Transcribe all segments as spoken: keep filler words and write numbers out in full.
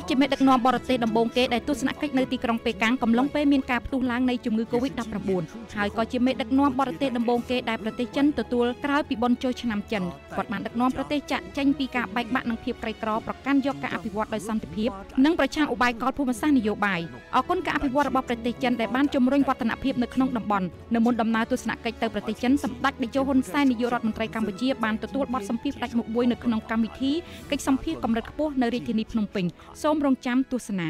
គាត់ជាមេដឹកនាំបរទេសដំបូងគេដែលទស្សនកិច្ចនៅទីក្រុងប៉េកាំងកំឡុងពេលមានការផ្ទុះឡើងនៃជំងឺ កូវីដ ដប់ប្រាំបួន ហើយក៏ជាមេដឹកនាំបរទេសដំបូងគេដែលប្រទេសចិនទទួលក្រោយពីបុណ្យចូលឆ្នាំចិនគាត់បានដឹកនាំប្រទេសចាក់ចេញពីការបែកបាក់និងភាពក្រីក្រប្រកាន់យកការអភិវឌ្ឍដោយសន្តិភាពនិងប្រឆាំងឧបាយកលភូមិសាស្ត្រនយោបាយអរគុណការអភិវឌ្ឍរបស់ប្រទេសចិនដែលបានជំរុញវឌ្ឍនភាពនៅក្នុងតំបន់នៅមុនដំណើរទស្សនកិច្ចទៅប្រទេសចិនសម្ដេចតេជោហ៊ុនសែននាយករដ្ឋមន្ត្រីកម្ពុជាបានទទួលបទសម្ភាសន៍ផ្ដាច់មុខមួយនៅក្នុងកម្មវិធីកិច្ចសម្ភាសន៍កម្រិតខ្ពស់នៅរាជធានីភ្នំពេញសូមរងចាំទស្សនា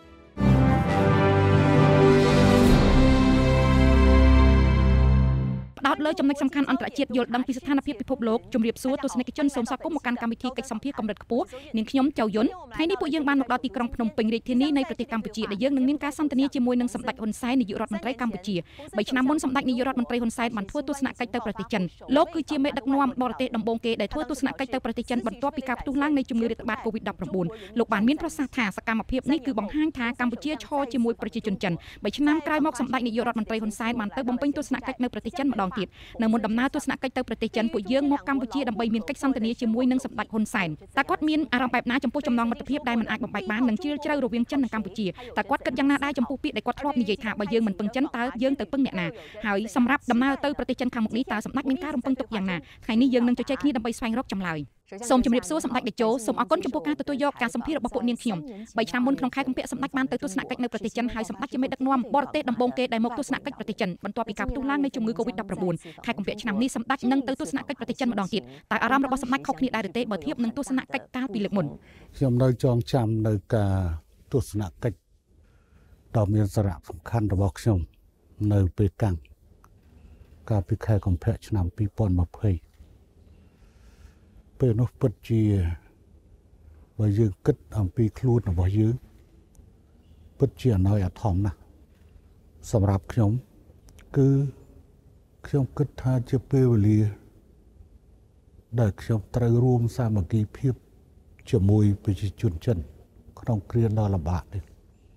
ផ្ដោតលើចំណុចសំខាន់អន្តរជាតិយល់ដឹងពីស្ថានភាពពិភពលោកជម្រាបសួរទស្សនិកជនសូមស្វាគមន៍មកកាន់កម្មវិធីកិច្ចសម្ភាសន៍កម្រិតខ្ពស់នាងខ្ញុំចៅយុនថ្ងៃនេះពួកយើងបានមកដល់ទីក្រុងភ្នំពេញរាជធានីនៃប្រទេសកម្ពុជាដែលយើងនឹងមានការសន្ទនាជាមួយនឹងសម្ដេចហ៊ុនសែននាយករដ្ឋមន្ត្រីកម្ពុជាបីឆ្នាំមុនសម្ដេចនាយករដ្ឋមន្ត្រីហ៊ុនសែនបានធ្វើទស្សនកិច្ចទៅប្រទេសចិនលោកគឺជាមេដឹកនាំបរទេសដំបូងគេដែលធ្វើទស្សនកិច្ចទៅប្រទេសចិនបន្ទាប់ពីការផ្ទុះឡើងនៃជំងឺរាតត្បាត កូវីដ ដប់ប្រាំបួន លោកបានមានប្រសាសន៍ថាសកម្មភាពនេះគឺបង្ហាញថាកម្ពុជាឈរជាមួយប្រជាជនចិនបីឆ្នាំក្រោយមកសម្ដេចនាយករដ្ឋមន្ត្រីហ៊ុនសែនបានទៅបំពេញទស្សនកិច្ចនៅប្រទេសចិនម្ដងទៀតនៅមុនដំណើរទស្សនកិច្ចទៅប្រទេសចិនពួកយើងមកកម្ពុជាដើម្បីមានកិច្ចសន្ទនាជាមួយនឹងសម្ដេចហ៊ុនសែនតើគាត់មានអារម្មណ៍បែបណាចំពោះចំណងមិត្តភាពដែលមិនអាចបំបែកបាននិងជ្រាលជ្រៅរវាងចិននិងកម្ពុជាតើគាត់គិតយ៉ាងណាដែរចំពោះពាក្យដែលគាត់ធ្លាប់និយាយថាបើយើងមិនពឹងចិនតើយើងទៅពឹងអ្នកណាហើយសម្រាប់ដំណើរទៅប្រទេសចិនខាងមុខនេះតើសម្ដេចមានការរំពឹងទុកយ៉ាងណាថ្ងៃនេះយើងនឹងជជែកគ្នាដើម្បីស្វែងរកចម្លើយសូមជម្រាបសួរសម្ដេចតេជោសូមអរគុណចំពោះការទទួលយកការសម្ភាសន៍របស់ពួកនាងខ្ញុំបីឆ្នាំមុនក្នុងខែកុម្ភៈសម្ដេចបានទៅទស្សនកិច្ចនៅប្រទេសចិនហើយសម្ដេចជាមេដឹកនាំបរទេសដំបូងគេដែលមកទស្សនកិច្ចប្រទេសចិនបន្ទាប់ពីការផ្ទុះឡើងនៃជំងឺ កូវីដ ដប់ប្រាំបួន ខែកុម្ភៈឆ្នាំនេះសម្ដេចនឹងទៅទស្សនកិច្ចប្រទេសចិនម្ដងទៀតតើអារម្មណ៍របស់សម្ដេចខុសគ្នាដែរឬទេបើធៀបនឹងទស្សនកិច្ចកាលពីលើកមុនខ្ញុំនៅចងចាំនៅការទស្សនកិច្ចដ៏មានសារៈសំខាន់របស់ខ្ញុំនៅប៉េកាំងកាលពីខែកុម្ភៈឆ្នាំពីរពាន់ยี่สิบពេលនោះពិតជាបើយើងគិតអំពីខ្លួនរបស់យើងពិតជាអណយអធមណាស់សម្រាប់ខ្ញុំគឺខ្ញុំគិតថាជាពេលវេលាដែលខ្ញុំត្រូវរួមសាមគ្គីភាពជាមួយប្រជាជនចិនក្នុងគ្រាដ៏លំបាកនេះ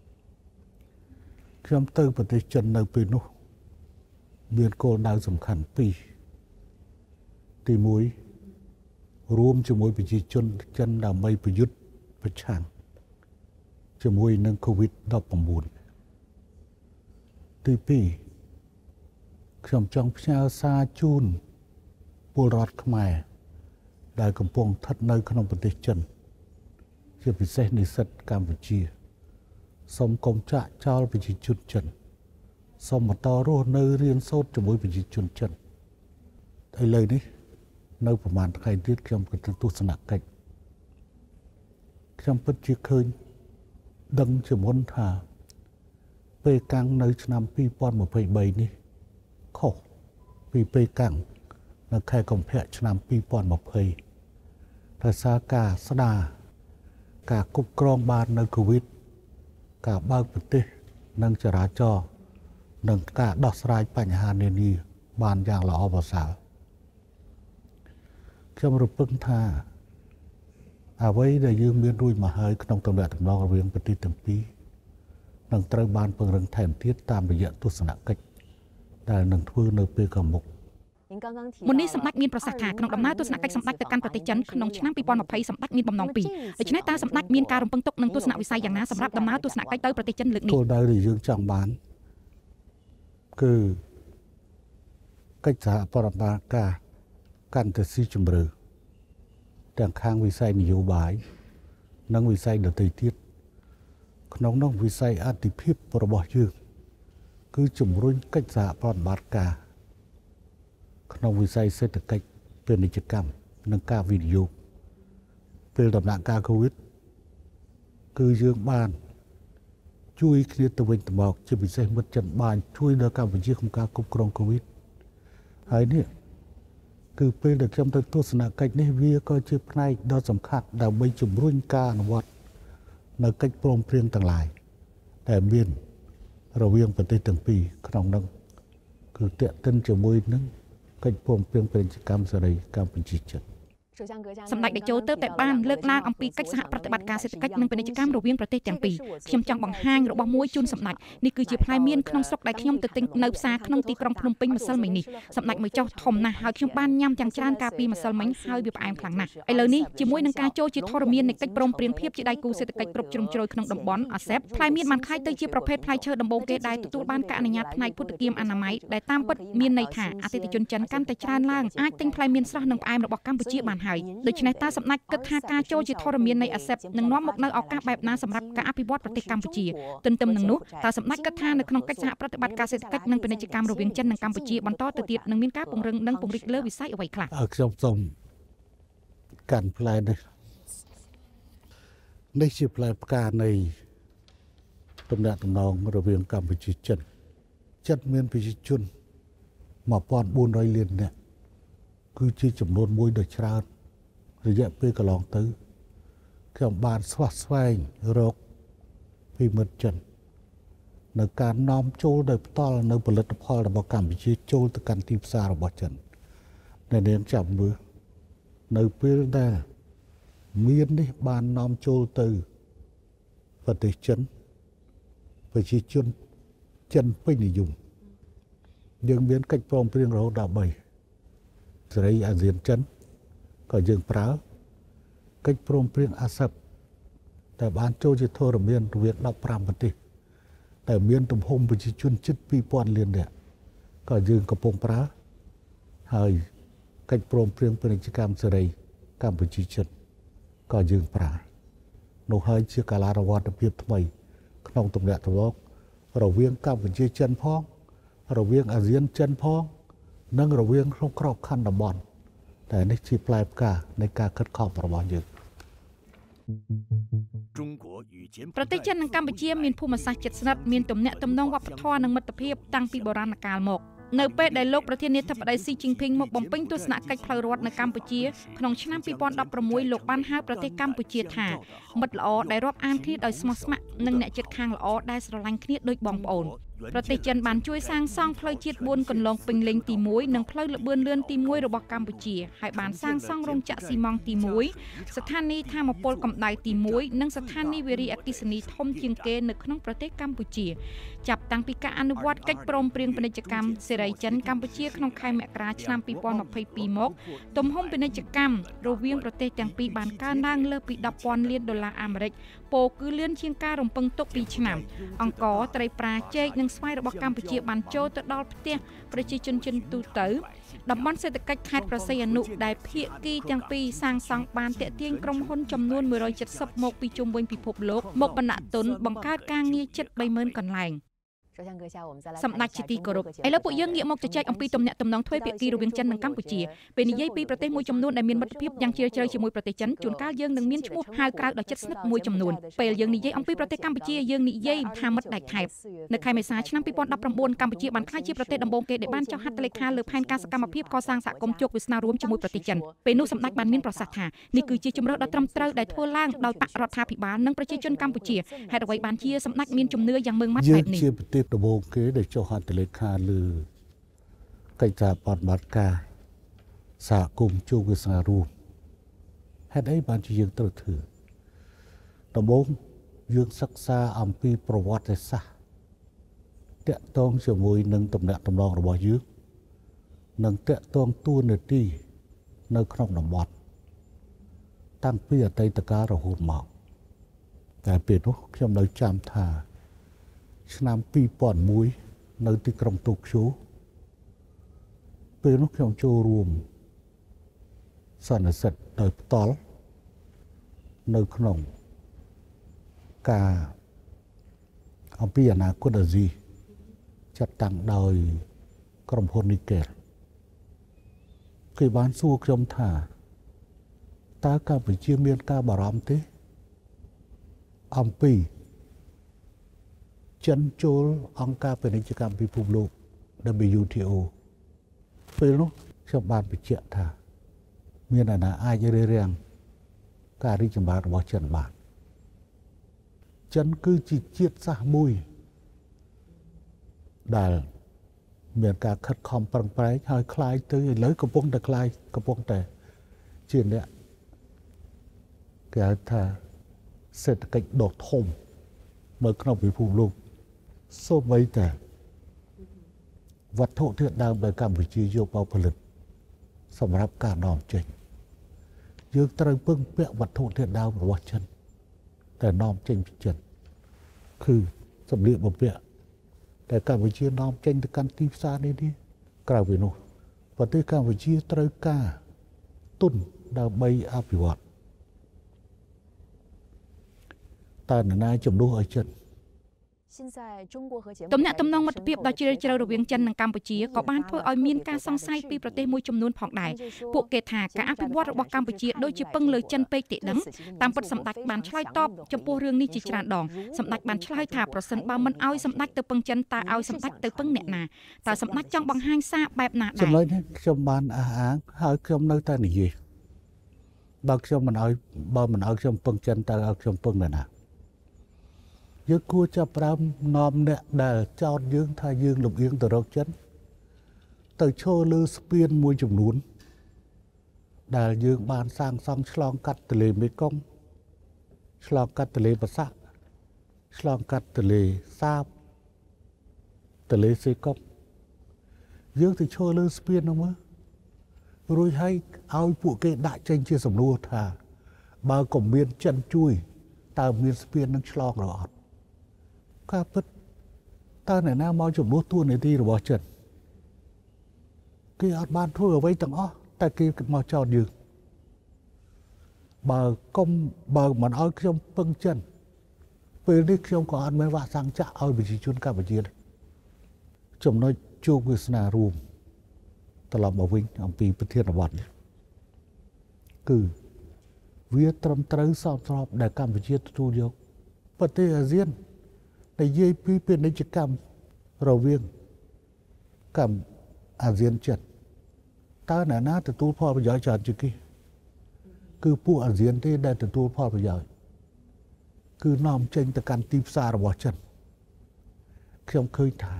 ខ្ញុំទៅប្រទេសចិននៅពេលនោះមានគោលដៅសំខាន់ពីរទីមួយរួមជាមួយប្រជាជនចិនដើម្បីប្រយុទ្ធប្រឆាំងជាមួយនឹង កូវីដ ដប់ប្រាំបួន ទីពីរខ្ញុំចង់ផ្ញើសារជូនពលរដ្ឋខ្មែរដែលកំពុងស្ថិតនៅក្នុងប្រទេសចិនជាពិសេសនិស្សិតកម្ពុជាសូមកុំចាក់ចោលប្រជាជនចិនសូមបន្តរស់នៅរៀនសូត្រជាមួយប្រជាជនចិនឥឡូវនេះនៅប្រហែលថ្ងៃទៀតខ្ញុំក៏ទៅទស្សនកិច្ចខ្ញុំពិតជាឃើញដឹងជាមុនថាប៉េកាំងនៅឆ្នាំពីរពាន់ยี่สิบ三នេះខុសពីប៉េកាំងនៅខែកុម្ភៈឆ្នាំពីរពាន់ยี่สิบដោយសារការស្ដារការគ្រប់គ្រងបាននៅកូវីដការបើកប្រទេសនិងចរាចរណ៍និងការដោះស្រាយបញ្ហានានាបានយ៉ាងល្អប្រសើរខ្ញុំរំពឹងថាអ្វីដែលយើងមានរួចមកហើយក្នុងទំនាក់ទំនងរវាងប្រទេសទាំងពីរនឹងត្រូវបានពង្រឹងថែមទៀតតាមរយៈទស្សនកិច្ចដែលនឹងធ្វើនៅពេលខាងមុខមុននេះសម្ដេចមានប្រសាសន៍ថាក្នុងដំណើរទស្សនកិច្ចសម្ដេចទៅកាន់ប្រទេសចិនក្នុងឆ្នាំពីរពាន់ยี่สิบសម្ដេចមានបំណងពីរដូច្នេះតើសម្ដេចមានការរំពឹងទុកនឹងទស្សនវិស័យយ៉ាងណាសម្រាប់ដំណើរទស្សនកិច្ចទៅប្រទេសចិនលើកនេះគោលដៅដែលយើងចង់បានគឺកិច្ចសហប្រតិបត្តិការកាន់តែស៊ីជម្រៅទាំងខាងវិស័យនយោបាយនិងវិស័យដទៃទៀតក្នុងនោះវិស័យអធិភាពរបស់យើងគឺជំរុញកិច្ចសហប្រតិបត្តិការក្នុងវិស័យសេដ្ឋកិច្ចពាណិជ្ជកម្មនិងការវិនិយោគពេលដំណាក់កាលកូវីដគឺយើងបានជួយគ្នាទៅវិញទៅមកជាពិសេសមិត្តចិនបានជួយដល់កម្ពុជាក្នុងការគ្រប់គ្រងកូវីដហើយនេះគឺពេលដែលខ្ញុំទៅទស្សនកិច្ចនេះវាក៏ជាផ្នែកដ៏សំខាន់ដើម្បីជំរុញការអនុវត្តនៅកិច្ចព្រមព្រៀងទាំងឡាយដែលមានរវាងប្រទេសទាំងពីរក្នុងនោះគឺទាក់ទិនជាមួយនឹងកិច្ចព្រមព្រៀងពាណិជ្ជកម្មសេរីកម្ពុជាចិនសម្ដេចតេជោទើបតែបានលើកឡើងអំពីកិច្ចសហប្រតិបត្តិការសេដ្ឋកិច្ចនិងពាណិជ្ជកម្មរវាងប្រទេសទាំងពីរខ្ញុំចង់បង្ហាញរបស់មួយជូនសម្ដេចនេះគឺជាផ្លែមៀនក្នុងស្រុកដែលខ្ញុំទៅទិញនៅផ្សារក្នុងទីក្រុងភ្នំពេញម្សិលមិញនេះសម្ដេចមួយចុះធំណាស់ហើយខ្ញុំបានញ៉ាំទាំងច្រើនកាលពីម្សិលមិញហើយវាផ្អែមខ្លាំងណាស់ឥឡូវនេះជាមួយនឹងការចូលជាធរមាននៃកិច្ចព្រមព្រៀងភាពជាដៃគូសេដ្ឋកិច្ចគ្រប់ជ្រុងជ្រោយក្នុងតំបន់ ASEP ផ្លែមៀនបានក្លាយទៅជាប្រភេទផ្លែឈើដំបូងគេដែលទទួលបានការអនុញ្ញាតផ្នែកភូតគាមអនាម័យដែលតាមពិតមានន័យថាអតិថិជនចិនកាន់តែច្រើនឡើងអាចទិញផ្លែមៀនស្រស់និងផ្អែមរបស់កម្ពុជាបានហើយដូច្នេះតើសម្ដេចគិតថាការចូលជាធរមាននៃ ASEP នឹងនាំមកនូវឱកាសបែបណាសម្រាប់ការអភិវឌ្ឍប្រទេសកម្ពុជាទន្ទឹមនឹងនោះតើសម្ដេចគិតថានៅក្នុងកិច្ចសហប្រតិបត្តិការសេដ្ឋកិច្ចនិងពាណិជ្ជកម្មរវាងចិននិងកម្ពុជាបន្តទៅទៀតនឹងមានការពង្រឹងនិងពង្រីកលើវិស័យអ្វីខ្លះខ្ញុំសូមកាន់ផ្លែនេះនេះជាផ្លែផ្កានៃទំនាក់ទំនងរវាងកម្ពុជាចិនចិនមានប្រជាជនmột nghìn bốn trămលាននាក់គឺជាចំនួនមួយដ៏ច្រើនរយៈពេលកន្លងទៅខ្ញុំបានស្វះស្វែងរកពីមិត្តចិននៅការនាំចូលដោយផ្ទាល់នៅផលិតផលរបស់កម្ពុជាចូលទៅកាន់ទីផ្សាររបស់ចិនដែលនាងចាំមើលនៅពេលដែលមាននេះបាននាំចូលទៅប្រទេសចិនប្រជាជនចិនពេញនិយមយើងមានកិច្ចព្រមព្រៀងរហូតដល់បីសេរីអាស៊ានចិនក៏យើងប្រើកិច្ចព្រមព្រៀង ASEP តែបានចូលជាធរមានរវាងដប់ប្រាំប្រទេសតែមានទំហំប្រជាជនជិតពីរពាន់លាននាក់ក៏យើងកំពុងប្រើហើយកិច្ចព្រមព្រៀងពាណិជ្ជកម្មសេរីកម្ពុជាចិនក៏យើងប្រើនោះហើយជាកាលារវត្តភាពថ្មីក្នុងទំនាក់ទំនងរវាងកម្ពុជាចិនផងរវាងអាស៊ានចិនផងនិងរវាងក្នុងក្របខ័ណ្ឌតំបន់តែនេះជាផ្លែផ្កានៃការខិតខំរបស់យើងប្រទេសចិននិងកម្ពុជាមានភូមិសាស្ត្រជិតស្និទ្ធមានទំនាក់ទំនងវប្បធម៌និងមិត្តភាពតាំងពីបុរាណកាលមកនៅពេលដែលលោកប្រធានាធិបតីស៊ីជីនភីងមកបំពេញទស្សនកិច្ចផ្លូវរដ្ឋនៅកម្ពុជាក្នុងឆ្នាំពីរពាន់ដប់ប្រាំមួយលោកបានហៅប្រទេសកម្ពុជាថាមិត្តល្អដែលរាប់អានគ្នាដោយស្មោះស្ម័គ្រនិងអ្នកជិតខាងល្អដែលស្រឡាញ់គ្នាដូចបងប្អូនប្រទេសចិនបានជួយសាងសង់ផ្លូវជាតិបួនកន្លងពេញលេញទីមួយនិងផ្លូវល្បឿនលឿនទីមួយរបស់កម្ពុជាហើយបានសាងសង់រោងចក្រស៊ីម៉ង់ទីមួយស្ថានីយ៍ថាមពលកម្ដៅទីមួយនិងស្ថានីយ៍វារីអគ្គិសនីធំជាងគេនៅក្នុងប្រទេសកម្ពុជាចាប់តាំងពីការអនុវត្តកិច្ចព្រមព្រៀងពាណិជ្ជកម្មសេរីចិនកម្ពុជាក្នុងខែមករាឆ្នាំពីរពាន់ម្ភៃពីរមកទំហំពាណិជ្ជកម្មរវាងប្រទេសទាំងពីរបានកើនឡើងលើសពីដប់ពាន់លានដុល្លារអាមេរិកពោលគឺលឿនជាងការរំពឹងទុកពីរឆ្នាំអង្គរត្រីប្រាចេកនិងស្វាយរបស់កម្ពុជាបានចូលទៅដល់ផ្ទះប្រជាជនចិនទូទៅតំបន់សេដ្ឋកិច្ចខេត្តប្រស័យអនុដែលភាគីទាំងពីរសាងសង់បានទាក់ទាញក្រុមហ៊ុនចំនួនមួយរយเจ็ดสิบមកពីជុំវិញពិភពលោកមកបណ្ដាក់ទុនបង្កើតការងារជិតបីម៉ឺនកន្លែងសម្ដេចជាទីគោរពឥឡូវពួកយើងងាកមកជជែកអំពីទំនាក់ទំនងទ្វេភាគីរវាងចិននិងកម្ពុជាពេលនិយាយពីប្រទេសមួយចំនួនដែលមានមិត្តភាពយ៉ាងជ្រាលជ្រៅជាមួយប្រទេសចិនជួនកាលយើងនឹងមានឈ្មោះហៅក្រៅដ៏ជិតស្និទ្ធមួយចំនួនពេលយើងនិយាយអំពីប្រទេសកម្ពុជាយើងនិយាយថាមិត្តដៃថែបនៅខែមេសាឆ្នាំពីរពាន់ដប់ប្រាំបួនកម្ពុជាបានក្លាយជាប្រទេសដំបូងគេដែលបានចុះហត្ថលេខាលើផែនការសកម្មភាពកសាងសហគមន៍ជោគវាសនារួមជាមួយប្រទេសចិនពេលនោះសម្ដេចបានមានប្រសាសន៍ថានេះគឺជាជំរើសដ៏ត្រឹមត្រូវដែលធ្វើឡើងដោយបករដ្ឋាភិបាលនិងប្រជាជនកម្ពុជាហេតុអ្វីបានជាសម្ដេចមានជំនឿយ៉ាងម៉ឺងម៉ាត់បែបនេះជាប្រទេសដំបូងគេដែលចុះហត្ថលេខាលើកិច្ចសហប្រតិបត្តិការសហគមន៍ជោគវាសនារួមហេតុអីបានជាយើងត្រូវធ្វើដំបូងយើងសិក្សាអំពីប្រវត្តិសាស្ត្រតាក់ទងជាមួយនឹងទំនាក់ទំនងរបស់យើងនិងតាក់ទងតួនាទីនៅក្នុងតំបន់តាំងពីអតីតកាលរហូតមកតែពេលនោះខ្ញុំនៅចាំថាឆ្នាំពីរពាន់មួយនៅទីក្រុងតូក្យូពេលនោះខ្ញុំចូលរួមសន្និសីទដោយផ្ទាល់នៅក្នុងការអំពីអនាគតអាស៊ីចាត់តាំងដោយក្រុមហ៊ុន Nickel គេបានសួរខ្ញុំថាតើកម្ពុជាមានការបារម្ភទេអំពីចិនចូលអង្គការពាណិជ្ជកម្មពិភពលោក W T O ពេលនោះខ្ញុំបានបញ្ជាក់ថាមានអាណាអាចរារាំងការរីកចម្រើនរបស់ចិនបានចិនគឺជាជាតិសាសន៍មួយដែលមានការខិតខំប្រឹងប្រែងហើយคล้ายទៅឥឡូវកំពុងតែคล้ายកំពុងតែ trên đấy cái thà sẽ cách đột thùng mới không bị phụ luôn số mấy tờ vật thụ thiện đang về Campuchia vô bao phần lực sầm rạp cả nòm chỉnh dương trời bưng bẹ vật thụ thiện đang vào chânแต่นอมเจงพิจารคือสำเร็จบ่เปียแต่การวิจัยนอมเจงในการตีซานี่นี่กล่าวไปโน่ประเทศการวิจัยตระกาตุนดาวใบอภิวัตแต่ในนายจำดูไอเจนទំនាក់ទំនងមិត្តភាពដ៏ជ្រាលជ្រៅរវាងចិននិងកម្ពុជាក៏បានធ្វើឲ្យមានការសង្ស័យពីប្រទេសមួយចំនួនផងដែរពួកគេថាការអភិវឌ្ឍរបស់កម្ពុជាដូចជាពឹងលើចិនពេកទេដឹងតាមពិតសម្ដេចបានឆ្លើយតបចំពោះរឿងនេះជាច្រើនដងសម្ដេចបានឆ្លើយថាប្រសិនបើមិនឲ្យសម្ដេចទៅពឹងចិនតើឲ្យសម្ដេចទៅពឹងអ្នកណាតើសម្ដេចចង់បង្ហាញសារបែបណាដែរចំណុចនេះខ្ញុំបានអះអាងហើយខ្ញុំនៅតែនិយាយបើខ្ញុំមិនឲ្យបើមិនឲ្យខ្ញុំពឹងចិនតើឲ្យខ្ញុំពឹងអ្នកណាយើងគួរចាប់ផ្ដើមនាំអ្នកដែលចោទយើងថាយើងលំអៀងទៅរកចិនទៅឈរលើស្ពានមួយចំនួនដែលយើងបានសាងសង់ឆ្លងកាត់ទន្លេមេគង្គឆ្លងកាត់ទន្លេបាសាក់ឆ្លងកាត់ទន្លេសាបទន្លេសេកុកយើងទៅឈរលើស្ពាននោះមើលរួចឲ្យឲ្យពួកគេដាក់ចេញជាសំណួរថាបើកុំមានចិនជួយតើមានស្ពាននឹងឆ្លងឬអត់ការពិតតើអ្នកណាមកជំនួសតួនាទីរបស់ចិនគេអត់បានធ្វើអ្វីទាំងអស់តែគេមកចោទយើងបើកុំបើមិនឲ្យខ្ញុំពឹងចិនពេលនេះខ្ញុំក៏អត់មានវាក់សាំងចាក់ឲ្យប្រជាជនកម្ពុជាដែរចំណុចជោគវាសនារួមត្រឡប់មកវិញអំពីប្រធានបទនេះគឺវាត្រឹមត្រូវសមស្របដែលកម្ពុជាទទួលយកប្រទេសអាស៊ាននិយាយពីពាណិជ្ជកម្មរវាងកម្ពុជាអាស៊ានចិនតើអ្នកណាទទួលផលប្រយោជន៍ច្រើនជាងគេគឺពួកអាស៊ានទេដែលទទួលផលប្រយោជន៍គឺនាំចេញទៅកាន់ទីផ្សាររបស់ចិនខ្ញុំឃើញថា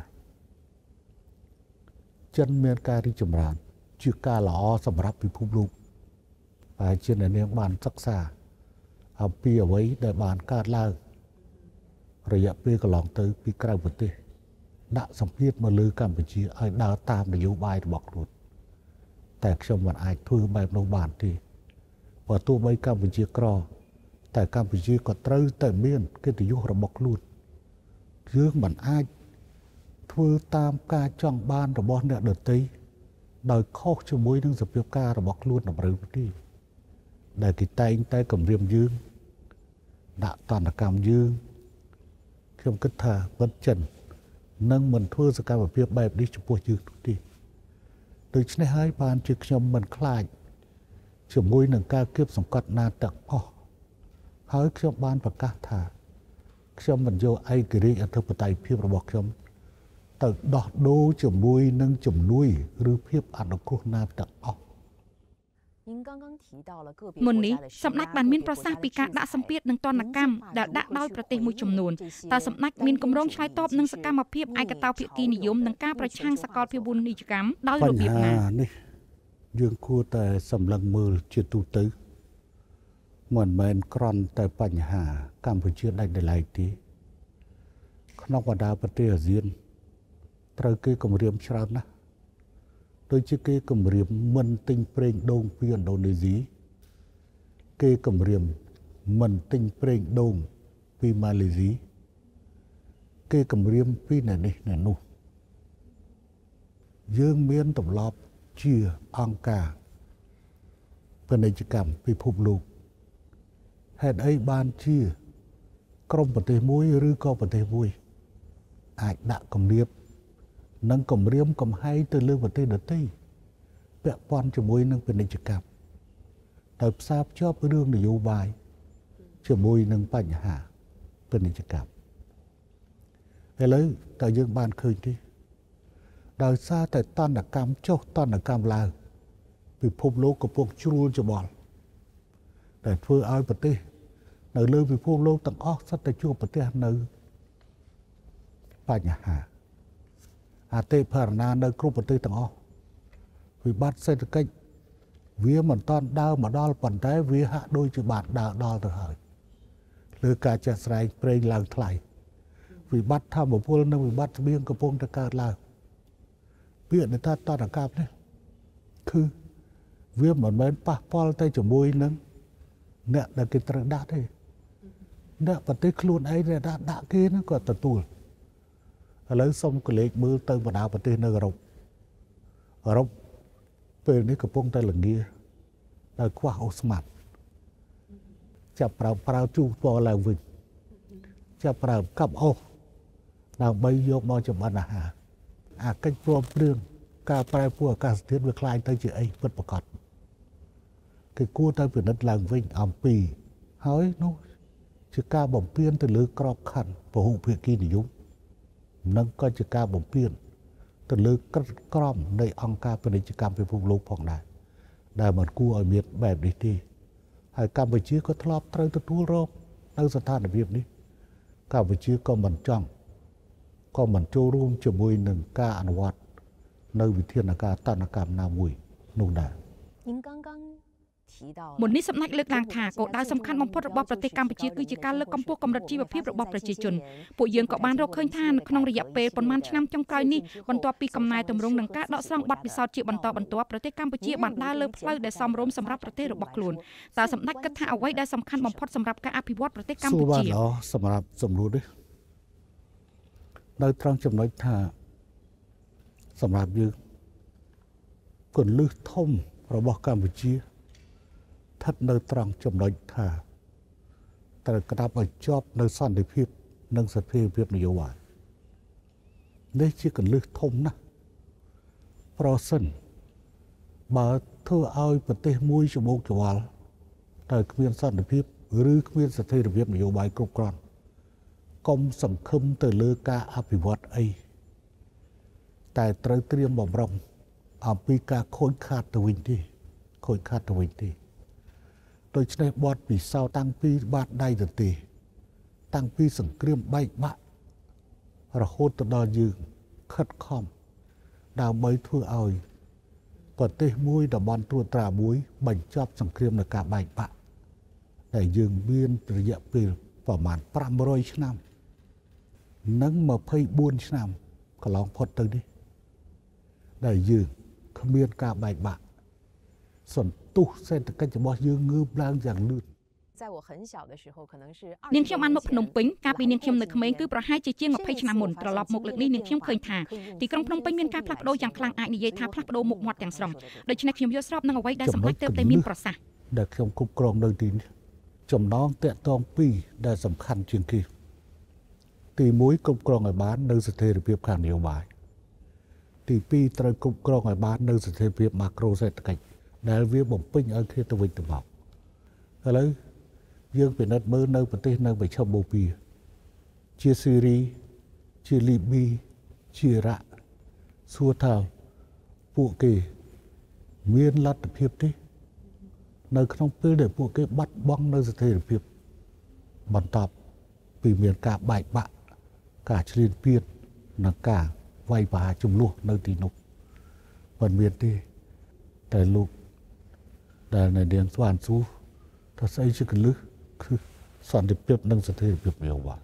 ចិនមានការរីកចម្រើនជាការល្អសម្រាប់ពិភពលោកហើយជាអ្នកនាងបានសិក្សាអំពីអ្វីដែលបានកើតឡើងរយៈពេលកន្លងទៅពីក្រៅប្រទេសដាក់សម្ពាធមកលើកម្ពុជាឲ្យដើរតាមនយោបាយរបស់ខ្លួនតែខ្ញុំមិនអាចធ្វើបែបនោះបានទេបើទោះបីកម្ពុជាក្រតែកម្ពុជាក៏ត្រូវតែមានកិត្តិយសរបស់ខ្លួនយើងមិនអាចធ្វើតាមការចង់បានរបស់អ្នកដទៃដោយខុសជាមួយនឹងសភាពការរបស់ខ្លួនតម្រូវទេដែលគេតែងតែគម្រាមយើងដាក់ទណ្ឌកម្មយើងខ្ញុំគិតថាពិតចិននឹងមិនធ្វើសកម្មភាពបែបនេះចំពោះយើងនោះទេដូច្នេះហើយបានជាខ្ញុំមិនខ្លាចជាមួយនឹងការគៀបសង្កត់ណាទាំងអស់ហើយខ្ញុំបានប្រកាសថាខ្ញុំមិនយកឯករាជ្យអធិបតេយ្យភាពរបស់ខ្ញុំទៅដោះដូរជាមួយនឹងជំនួយឬភាពអនុគ្រោះណាទាំងអស់មុននេះសម្ដេចបានមានប្រសាសន៍ពីការដាក់សម្ពាធនិងទណ្ឌកម្មដែលដាក់ដោយប្រទេសមួយចំនួនតើសម្ដេចមានគម្រោងឆ្លើយតបនឹងសកម្មភាពឯកតោភាគីនិយមនិងការប្រឆាំងសកលភាវូបនីយកម្មដោយរបៀបណានេះយើងគួរតែសម្លឹងមើលជាទូទៅមិនមែនគ្រាន់តែបញ្ហាកម្ពុជាដាច់ដោយឡែកទេក្នុងបណ្ដាប្រទេសអាស៊ានត្រូវគេគម្រាមច្រើនណាស់ដូចជាគេគម្រាមមិនទិញប្រេងដូងពីឥណ្ឌូនេស៊ីគេគម្រាមមិនទិញប្រេងដូងពីម៉ាឡេស៊ីគេគម្រាមពីអ្នកនេះអ្នកនោះយើងមានទម្លាប់ជាអង្គការពាណិជ្ជកម្មពិភពលោកហេតុអីបានជាក្រុមប្រទេសមួយឬក៏ប្រទេសមួយអាចដាក់គម្រាមនិងគម្រាមកំហែងទៅលើប្រទេសដទៃពាក់ព័ន្ធជាមួយនឹងពាណិជ្ជកម្មដោយផ្សារភ្ជាប់រឿងនយោបាយជាមួយនឹងបញ្ហាពាណិជ្ជកម្មឥឡូវតើយើងបានឃើញទេដោយសារតែតណ្ឌកម្មចុះតណ្ឌកម្មឡើងពិភពលោកកំពុងជ្រួលច្បល់ដែលធ្វើឲ្យប្រទេសនៅលើពិភពលោកទាំងអស់សុទ្ធតែជួបប្រទះនៅបញ្ហាអតិផរណានៅគ្រប់ប្រទេសទាំងអស់វិបត្តិសេដ្ឋកិច្ចវាមិនតាន់ដើរមកដល់ប៉ុន្តែវាហាក់ដូចជាបានដើរដល់ទៅហើយលើការចាក់ស្រែកប្រេងឡើងថ្លៃវិបត្តិធម្មពលនិងវិបត្តិស្បៀងកំពុងតែកើតឡើងពាក្យថាតនកម្មនេះគឺវាមិនមែនប៉ះពាល់ទៅជាមួយនឹងអ្នកដែលគេត្រូវដាក់ទេអ្នកប្រទេសខ្លួនឯងដែលដាក់ដាក់គេហ្នឹងក៏ទទួលឥឡូវសូមកលេចមើលទៅបណ្ដាប្រទេសនៅអឺរ៉ុបអឺរ៉ុបពេលនេះកំពុងតែល្ងាដោយខ្វះអូស្មាត់ចាប់ប្រើប្រើជូរពណ៌ឡើងវិញចាប់ប្រើកាប់អុសដើម្បីយកមកចម្អិនអាហារអាកិច្ចព្រមព្រៀងការប្រែប្រួលអាកាសធាតុវាคล้ายទៅជាអីពិតប្រាកដគេគួរតែពិនិត្យឡើងវិញអំពីហើយនោះជាការបំពេញទៅលើក្របខ័ណ្ឌពហុភាគីនិយមនិងក៏ជាការបំពេញទៅលើក្រិតក្រមនៃអង្គការពាណិជ្ជកម្មពិភពលោកផងដែរដែលមិនគួរឲ្យមានបែបនេះទេហើយកម្ពុជាក៏ធ្លាប់ត្រូវទទួលរងនៅស្ថានភាពនេះកម្ពុជាក៏មិនចង់ក៏មិនចូលរួមជាមួយនឹងការអនុវត្តនៅវិធានការតនកម្មណាមួយនោះដែរមុននេះសម្ដេចលើកឡើងថាគោលដៅសំខាន់បំផុតរបស់ប្រទេសកម្ពុជាគឺជាការលើកកម្ពស់កម្រិតជីវភាពរបស់ប្រជាជនពួកយើងក៏បានរកឃើញថានៅក្នុងរយៈពេលប៉ុន្មានឆ្នាំចុងក្រោយនេះបន្ទាប់ពីកំណែទម្រង់នឹងការដកស្រង់បទពិសោធន៍ជាបន្តបន្ទាប់ប្រទេសកម្ពុជាបានដើរលើផ្លូវដែលសមរម្យសម្រាប់ប្រទេសរបស់ខ្លួនតើសម្ដេចគិតថាអ្វីដែលសំខាន់បំផុតសម្រាប់ការអភិវឌ្ឍប្រទេសកម្ពុជាសម្រាប់សំណួរនេះនៅត្រង់ចំណុចថាសម្រាប់យើងគន្លឹះធំរបស់កម្ពុជាស្ថិតនៅត្រង់ចំណុចថាត្រូវក្តាប់ឲ្យជាប់នៅសន្តិភាពនិងស្ថិរភាពនយោបាយនេះជាគន្លឹះធំណាស់ប្រសិនបើធ្វើឲ្យប្រទេសមួយច្បោកច្បល់តែគ្មានសន្តិភាពឬគ្មានស្ថិរភាពនយោបាយគ្រប់គ្រាន់កុំសង្ឃឹមទៅលើការអភិវឌ្ឍអីតែត្រូវត្រៀមបំរុងអំពីការខូចខាតទៅវិញទេខូចខាតទៅវិញទេដូច្នេះបទពិសោធន៍តាំងពីបាតដៃទៅទេតាំងពីសង្គ្រាមបែកបាក់រហូតទៅដល់យើងខិតខំដើម្បីធ្វើឲ្យប្រទេសមួយតំបន់ត្រួតត្រាមួយបញ្ចប់សង្គ្រាមនៃការបែកបាក់ដែលយើងមានរយៈពេលប្រមាណប្រាំរយឆ្នាំនិងម្ភៃបួនឆ្នាំកន្លងផុតទៅនេះដែលយើងគ្មានការបែកបាក់សន្ទុះសេដ្ឋកិច្ចរបស់យើងងើបឡើងយ៉ាងលឿននាងខ្ញុំបានមកភ្នំពេញកាលពីនាងខ្ញុំនៅក្មេងគឺប្រហែលជាជាងម្ភៃឆ្នាំមុនត្រឡប់មកលើកនេះនាងខ្ញុំឃើញថាទីក្រុងភ្នំពេញមានការផ្លាស់ប្ដូរយ៉ាងខ្លាំងអាចនិយាយថាផ្លាស់ប្ដូរមុខមាត់ទាំងស្រុងដូច្នេះខ្ញុំយល់ស្របនឹងអ្វីដែលសម្ដេចទើបតែមានប្រសាសន៍ដែលខ្ញុំគ្រប់គ្រងនៅទីនេះចំណងតាក់ទងពីរដែលសំខាន់ជាងគេទីមួយគ្រប់គ្រងឲ្យបាននៅស្ថិរភាពខាងនយោបាយទីពីរត្រូវគ្រប់គ្រងឲ្យបាននៅស្ថិរភាពម៉ាក្រូសេដ្ឋកិច្ចដែលវាបំពេញឲ្យគ្នាទៅវិញទៅមកឥឡូវយើងពិនិត្យមើលនៅប្រទេសនៅមជ្ឈមបូព៌ាជាស៊ីរីជាលីប៊ីជាអ៊ីរ៉ាក់សួរថាពួកគេមានលទ្ធភាពទេនៅក្នុងពេលដែលពួកគេបាត់បង់នៅស្ថិរភាពបន្ទាប់ពីមានការបែកបាក់ការឈ្លានពាននិងការវាយប្រហារចំនួននៅទីនោះមិនមានទេតែលោកដែលនៅនាងស្វានស៊ូថាស្អីជាកលឹះគឺសន្តិភាពនិងស្ថិរភាពនយោបាយ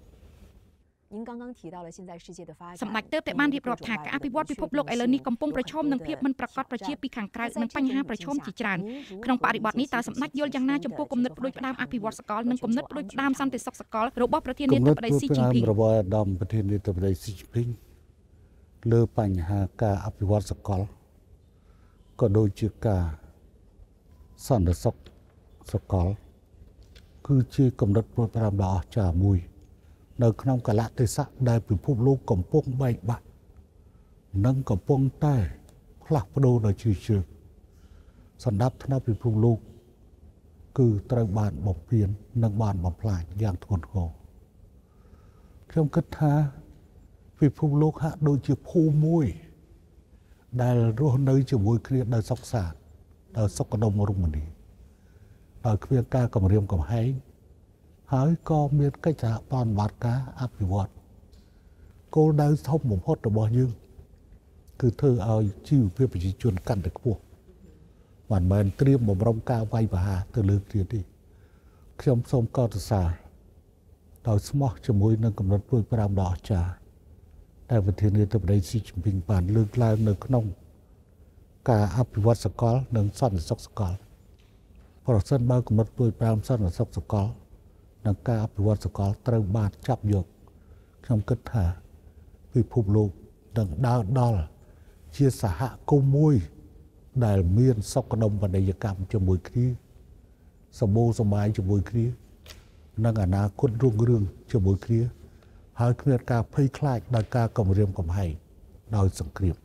សម្ដេចទើបតែបានរៀបរាប់ថាការអភិវឌ្ឍពិភពលោកឥឡូវនេះកំពុងប្រឈមនឹងភាពមិនប្រកបប្រជាពីខាងក្រៅនិងបញ្ហាប្រឈមជាច្រើនក្នុងបរិបទនេះតើសម្ដេចយល់យ៉ាងណាចំពោះគំនិតផ្ដួចផ្ដើមអភិវឌ្ឍសកលនិងគំនិតផ្ដួចផ្ដើមសន្តិសុខសកលរបស់ប្រធានាធិបតីស៊ីជីនពីងរបស់អាដាមប្រធានាធិបតីស៊ីជីនពីងលើបញ្ហាការអភិវឌ្ឍសកលក៏ដូចជាការសន្តិសុខសកលគឺជាគំនិតផ្ដួចផ្ដើមដ៏អស្ចារ្យមួយនៅក្នុងកលៈទេសៈដែលពិភពលោកកំពុងបែកបាក់និងកំពុងតែផ្លាស់ប្ដូរដោយជ្រាលជ្រៅសន្តាប់ធ្នាប់ពិភពលោកគឺត្រូវបានបំពេញនិងបានបំផ្លាញយ៉ាងធ្ងន់ធ្ងរខ្ញុំគិតថាពិភពលោកហាក់ដូចជាភូមិមួយដែលរស់នៅជាមួយគ្នាដោយសុខសាន្តដោយសុខដុមរមនាដោយគ្មានការគំរាមកំហែងហើយក៏មានកិច្ចសហប្រតិបត្តិការអភិវឌ្ឍគោលដៅធំបំផុតរបស់យើងគឺធ្វើឲ្យជីវភាពប្រជាជនកាន់តែខ្ពស់មិនមែនត្រៀមបំរុងការវាយប្រហារទៅលើគ្នាទេខ្ញុំសូមកោតសរសើរដោយស្មោះជាមួយនឹងកំណត់ព្រួយប្រាំដ៏អស្ចារ្យតែប្រធានាធិបតីស៊ីជីនពីងបានលើកឡើងនៅក្នុងការអភិវឌ្ឍសកលនិងសន្តិសុខសកលប្រសិនបើកំណត់ព្រួយប្រាំសន្តិសុខសកលនិងការអភិវឌ្ឍសកលត្រូវបានចាប់យកខ្ញុំគិតថាពិភពលោកនឹងដើរដល់ជាសហគមន៍មួយដែលមានសុខដុមបរិយាកម្មជាមួយគ្នាសម្បូរសប្បាយជាមួយគ្នានិងអនាគតរុងរឿងជាមួយគ្នាហើយគ្មានការភ័យខ្លាចដោយការគំរាមកំហែងដោយសង្គ្រាម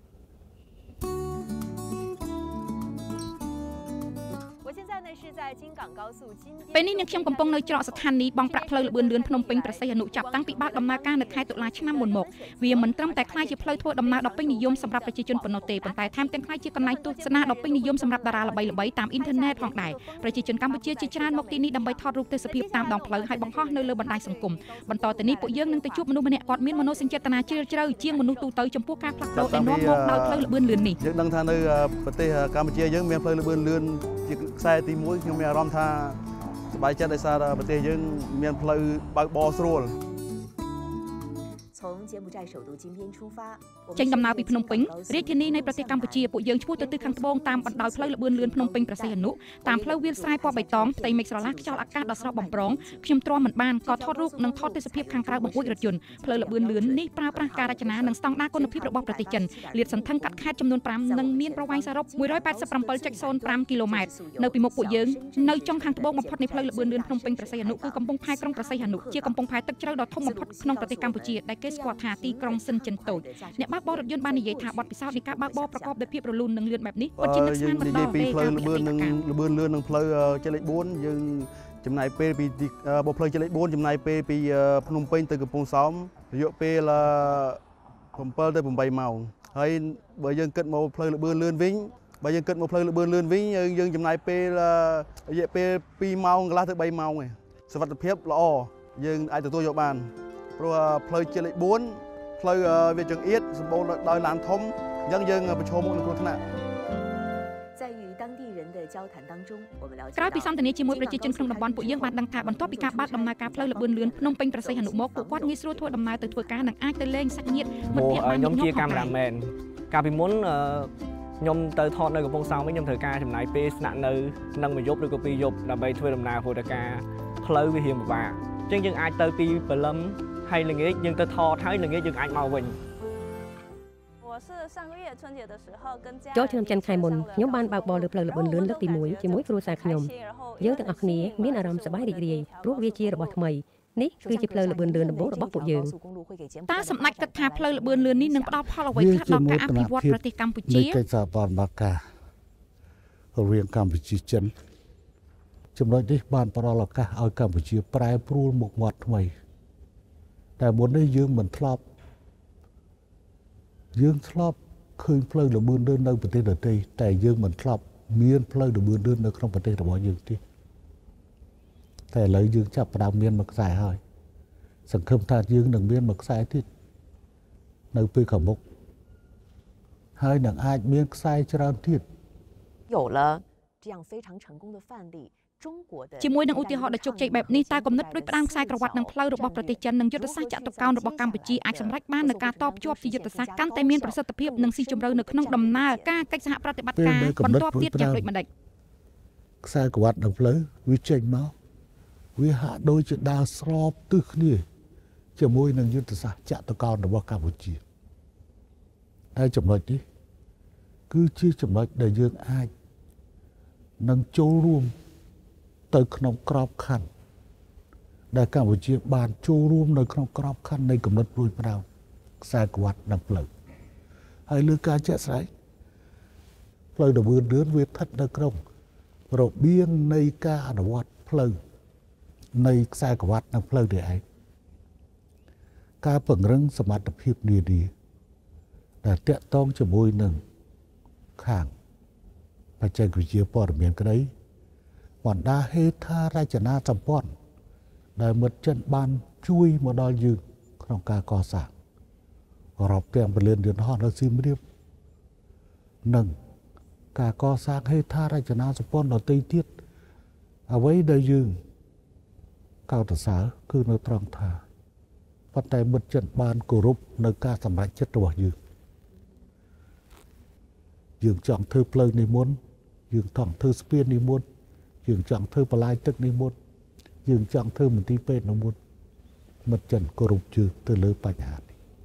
ពេលនេះនាងខ្ញុំកំពុងនៅច្រកស្ថានីយ៍បង់ប្រាក់ផ្លូវលបឿនលឿនភ្នំពេញប្រសិទ្ធអនុចាប់តាំងពីបើកដំណើរការនៅខែតុលាឆ្នាំមុនមកវាមិនត្រឹមតែក្លាយជាផ្លូវធ្វើដំណើរដ៏ពេញនិយមសម្រាប់ប្រជាជនប៉ុណ្ណោះទេប៉ុន្តែថែមទាំងក្លាយជាកន្លែងទស្សនាដ៏ពេញនិយមសម្រាប់តារាល្បីៗតាមអ៊ីនធឺណិតផងដែរប្រជាជនកម្ពុជាជាច្រើនមកទីនេះដើម្បីថតរូបទេសភាពតាមដងផ្លូវហើយបង្ហោះនៅលើបណ្ដាញសង្គមបន្តទៅនេះពួកយើងនឹងទៅជួបមនុស្សម្នាក់គាត់មានមនោសញ្ចេតនាជ្រាលជ្រៅជាងមនុស្សទូទៅចំពោះការផ្លាស់ប្ដូរដែលនាំមកដោយផ្លូវលបឿនលឿននេះយើងដឹងថានៅប្រទេសកម្ពុជាយើងមានផ្លូវលបឿនលឿនជាខ្សែទីមួយខ្ញុំមានអារម្មណ៍ថាសប្បាយចិត្តដោយសារប្រទេសយើងមានផ្លូវបើកបរស្រួលចេញដំណើរពីភ្នំពេញរាជធានីនៃប្រទេសកម្ពុជាពួកយើងឆ្ពោះទៅទិសខាងត្បូងតាមបណ្ដោយផ្លូវលបឿនលឿនភ្នំពេញប្រសិទ្ធអនុតាមផ្លូវវាលស្រែពណ៌បៃតងផ្ទៃមេឃស្រឡះខ្យល់អាកាសដ៏ស្រស់បំព្រងខ្ញុំទ្រាំមិនបានក៏ថតរូបនិងថតទេសភាពខាងក្រៅបង្អួចរថយន្តផ្លូវលបឿនលឿននេះប្រើប្រាស់ការរចនានិងស្តង់ដារគុណភាពរបស់ប្រទេសចិនលាតសន្ធឹងកាត់ខេត្តចំនួនប្រាំនិងមានប្រវែងសរុបមួយរយប៉ែតសិបប្រាំពិល ศูนย์ ប្រាំ គីឡូម៉ែត្រនៅពីមុខពួកយើងនៅចុងខាងត្បូងបំផុតនៃផ្លូវលបឿនលឿនភ្នំពេញប្រសិទ្ធអនុគឺកំពង់ផែក្រុងប្រសិទ្ធអនុជាកំពង់ផែទឹកជ្រៅដ៏ធំបំផុតក្នុងប្រទេសកម្ពុជាដែលគេស្គាល់ថាទីក្រុងសិនចិនតូចអ្នកបើកបររថយន្តបាននិយាយថាបទពិសោធន៍នៃការបើកបរប្រកបដោយភាពរលូននិងលឿនបែបនេះពិតជានឹកស្មានបន្តពីផ្លូវលបឿននឹងលបឿនលឿននឹងផ្លូវចេញលេខបួនយើងចំណាយពេលពីបោះផ្លូវចេញលេខបួនចំណាយពេលពីភ្នំពេញទៅកំពង់សោមរយៈពេល7ទៅ8ម៉ោងហើយបើយើងគិតមកផ្លូវលបឿនលឿនវិញបើយើងគិតមកផ្លូវលបឿនលឿនវិញយើងចំណាយពេលរយៈពេលពីរម៉ោងកន្លះទៅ3ម៉ោងឯងសុវត្ថិភាពល្អយើងអាចទទួលយកបានព្រោះផ្លូវចេញលេខបួនផ្លូវវាចង្អៀតសម្បូរដោយឡានធំអញ្ចឹងយើងប្រឈមមុខនឹងគ្រោះថ្នាក់ក្រោយពីសន្ទនាជាមួយប្រជាជនក្នុងតំបន់ពួកយើងបានដឹងថាបន្ទាប់ពីការបើកដំណើរការផ្លូវលបឿនលឿនភ្នំពេញប្រសិទ្ធអនុមកពួកគាត់ងាយស្រួលធ្វើដំណើរទៅធ្វើការនិងអាចទៅលេងសាច់ញាតិមិត្តភក្តិបានញឹកញាប់ខ្ញុំជាកាមេរ៉ាមែនកាលពីមុនខ្ញុំទៅថតនៅកំពង់សោមវិញខ្ញុំត្រូវការចំណាយពេលស្នាក់នៅនឹងមួយយប់ឬក៏ពីរយប់ដើម្បីធ្វើដំណើរព្រោះតែការផ្លូវវារៀងពិបាកអញ្ចឹងយើងអាចទៅពីព្រលឹមហើយល្ងាចយើងទៅថតហើយល្ងាចយើងអាចមកវិញចូលឆ្នាំច័ន្ទខែមុនខ្ញុំបានបើកបរលើផ្លូវលបឿនលឿនលើកទីមួយជាមួយគ្រួសារខ្ញុំយើងទាំងអស់គ្នាមានអារម្មណ៍សប្បាយរីករាយព្រោះវាជារបស់ថ្មីនេះគឺជាផ្លូវលបឿនលឿនដំបូងរបស់ពួកយើងតើសម្ដេចគិតថាផ្លូវលបឿនលឿននេះនឹងផ្ដល់ផលអ្វីខ្លះដល់ការអភិវឌ្ឍប្រទេសកម្ពុជានៃកិច្ចសហប្រតិបត្តិការរវាងកម្ពុជាចិនចំណុចនេះបានផ្ដល់ឱកាសឲ្យកម្ពុជាប្រែប្រួលមុខមាត់ថ្មីតែមុននេះយើងមិនធ្លាប់យើងធ្លាប់ឃើញផ្លូវលបឿនលឿននៅប្រទេសដទៃតែយើងមិនធ្លាប់មានផ្លូវលបឿនលឿននៅក្នុងប្រទេសរបស់យើងទេតែឥឡូវយើងចាប់ផ្ដើមមានមួយខ្សែហើយសង្ឃឹមថាយើងនឹងមានមួយខ្សែទៀតនៅពេលខាងមុខហើយនឹងអាចមានខ្សែច្រើនទៀត有了这样非常成功的范例ជាមួយនឹងឧទាហរណ៍ដ៏ជោគជ័យបែបនេះតើគំនិតដូចផ្ដាំខ្សែក្រវ៉ាត់នឹងផ្លូវរបស់ប្រទេសចិននិងយុទ្ធសាស្ត្រចតុកោណរបស់កម្ពុជាអាចសម្រេចបាននូវការតបជាប់ជាយុទ្ធសាស្ត្រកាន់តែមានប្រសិទ្ធភាពនិងស៊ីជម្រៅនៅក្នុងដំណើរការកិច្ចសហប្រតិបត្តិការបន្តទៀតយ៉ាងដូចម្តេចខ្សែក្រវ៉ាត់នឹងផ្លូវវាចេញមកវាហាក់ដូចជាដើរស្របទិសគ្នាជាមួយនឹងយុទ្ធសាស្ត្រចតុកោណរបស់កម្ពុជាហើយចំណុចនេះគឺជាចំណុចដែលយើងអាចនឹងចូលរួមទៅក្នុងក្របខ័ណ្ឌដែលកម្ពុជាបានចូលរួមនៅក្នុងក្របខ័ណ្ឌនៃគំនិតព្រួយប្រោតខ្សែក្រវ៉ាត់និងផ្លូវហើយលើការជាក់ស្ដែងផ្លូវលបឿនលឿនវាស្ថិតនៅក្នុងរបៀងនៃការអនុវត្តផ្លូវនៃខ្សែក្រវ៉ាត់និងផ្លូវនេះឯងការពង្រឹងសមត្ថភាពនានាដែលតាក់ទងជាមួយនឹងខាងបច្ចេកវិទ្យាព័ត៌មានក្តីបណ្ដាហេដ្ឋារចនាសម្ព័ន្ធដែលមិត្តចិនបានជួយមកដល់យើងក្នុងការកសាងរាប់ទាំងពលានយន្តហោះនៅសៀមរាបនិង cả co sang hay tha ra cho nó support nó tây tiết ở với đây dương cao tờ sở cứ nó tròn thà bắt tay bật trận ban cổ rúp nơi ca sầm lại chất rồi dương dương chọn thư plei này muốn dương chọn thư spiên này muốn dương chọn thư palai tức này muốn dương chọn thư một tí pê nó muốn mất trận cổ rúp chưa từ lưới bạch hạt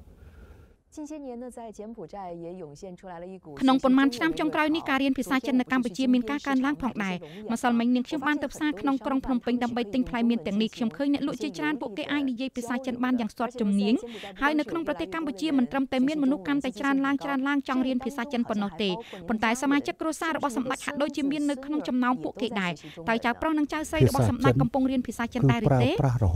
ក្នុងប៉ុន្មានឆ្នាំចុងក្រោយនេះការរៀនភាសាចិននៅកម្ពុជាមានការកើនឡើងផងដែរម្សិលមិញនាងខ្ញុំបានទៅផ្សារក្នុងក្រុងភ្នំពេញដើម្បីទិញផ្លែមៀនទាំងនេះខ្ញុំឃើញអ្នកលក់ជាច្រើនពួកគេអាចនិយាយភាសាចិនបានយ៉ាងស្ទាត់ជំនាញហើយនៅក្នុងប្រទេសកម្ពុជាមិនត្រឹមតែមានមនុស្សកាន់តែច្រើនឡើងច្រើនឡើងចង់រៀនភាសាចិនប៉ុណ្ណោះទេប៉ុន្តែសមាជិកគ្រួសាររបស់សម្ដេចហាក់ដូចជាមាននៅក្នុងចំណោមពួកគេដែរតែចៅប្រុសនិងចៅស្រីរបស់សម្ដេចកំពុងរៀនភាសាចិនដែរឬទេ